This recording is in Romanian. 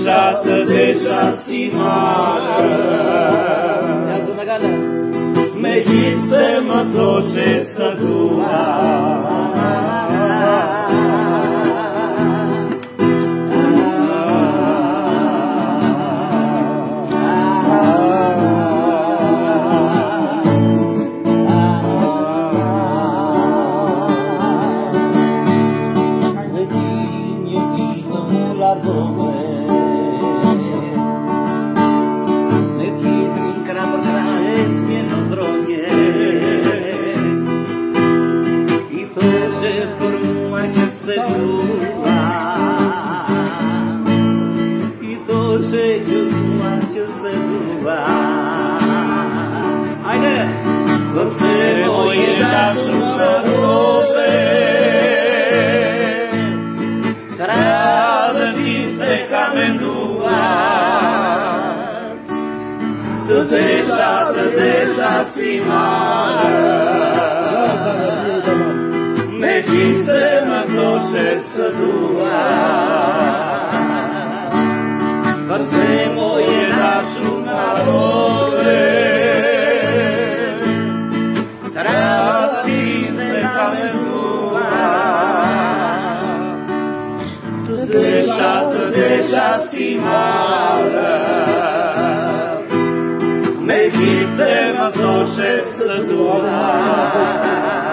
deja si mare. Medit se mă toșesc tua. Se voje našu narode, kada ti se kamenuva, deja si mare. Međi se na toše statua, se voje našu narode, deja si mare. Međi se na toše statua.